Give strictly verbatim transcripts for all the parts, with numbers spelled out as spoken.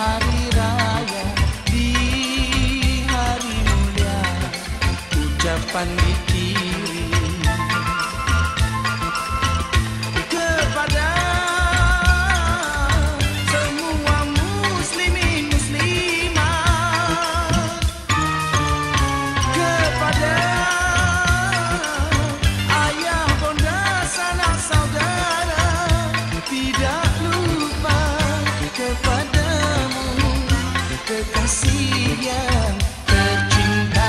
hari raya, di hari mulia, ucapan dikirim kepada semua muslimin muslimat, kepada ayah bonda sanak saudara, tidak lupa kepadamu kekasih yang tercinta.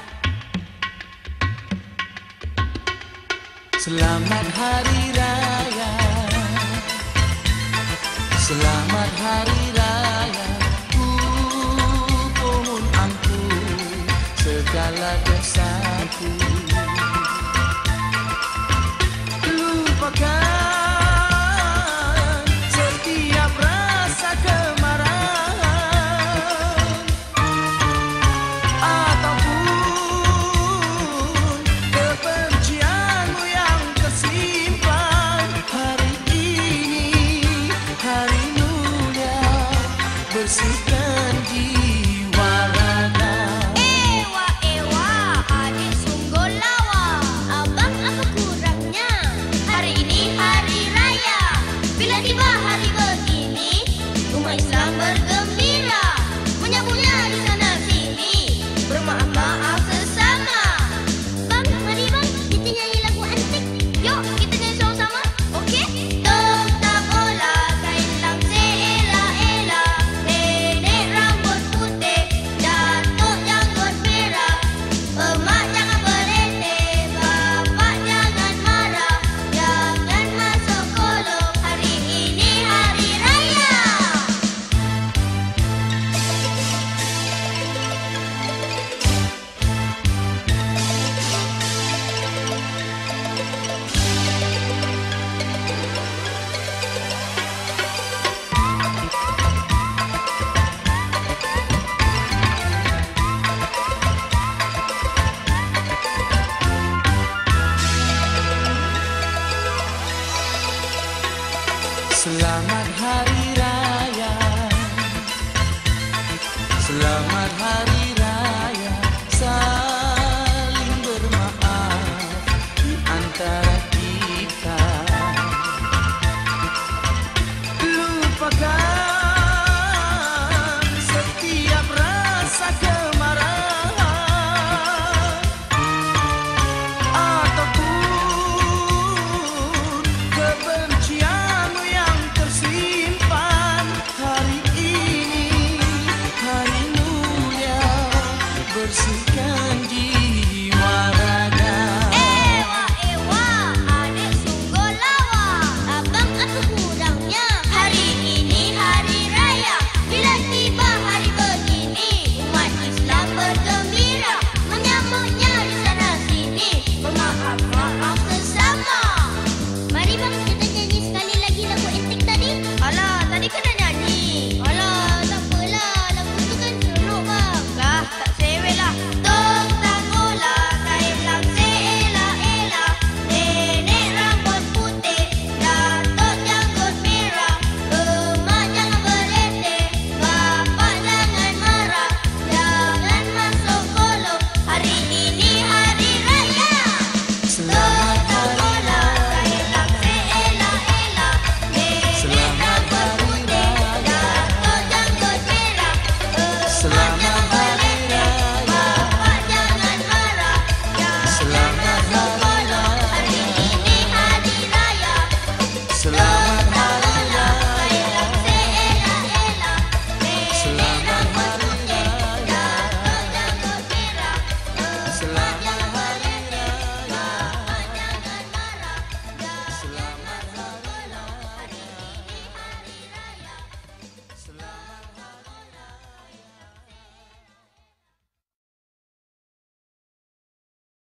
Selamat Hari Raya, selamat Hari Raya, ku mohon ampun segala dosaku. Lupakan setiap rasa kemarahan ataupun kebencianmu yang tersimpan. Hari ini hari mulia, bersihkan jiwa raga. Ewa, ewa, adik sungguh lawa. Abang apa kurangnya? Hari ini hari raya. Bila tiba hari begini, umat Islam bergembira, menyambutnya di sana sini, bermaaf-maaf sesama. Bang, mari bang, kita nyanyi lagu antik. Yuk, kita nyanyi sama-sama, okey? Tok tak bola, kain lamse ela-ela, nenek rambut putih, datuk janggut merah, emak jangan berleteh, bapak jangan marah, jangan masuk kolong, hari ini hari raya. Selamat Hari Raya, selamat Hari